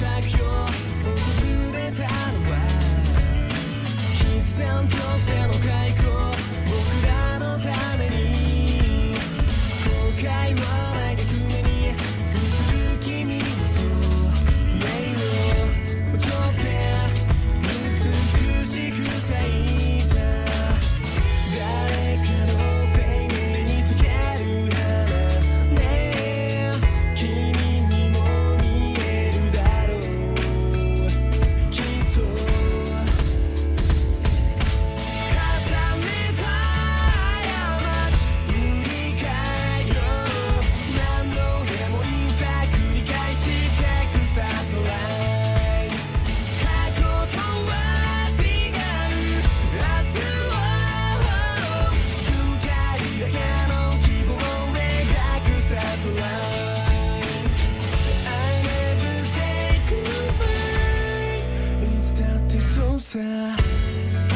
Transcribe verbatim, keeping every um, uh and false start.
くよ訪れたのは必然としての開口僕らのために後悔はないで船に映る君のそれをちょっと美しく咲いた誰かの生命に溶ける花ねえ君にも見えるだろうきっと重ねた過ち塗り替えよう何度でもいざ繰り返してくスタートライン過去とは違う明日を二人だけの希望を描くスタートライン I never say goodbye いつだってそうさ